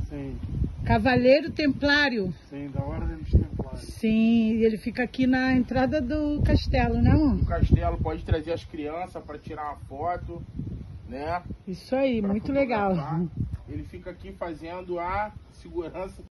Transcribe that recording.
Sim. Cavaleiro Templário. Sim, da Ordem dos Templários. Sim, ele fica aqui na entrada do castelo, né, amor? O castelo pode trazer as crianças para tirar uma foto, né? Isso aí, Pra muito fotografar. legal. Ele fica aqui fazendo a segurança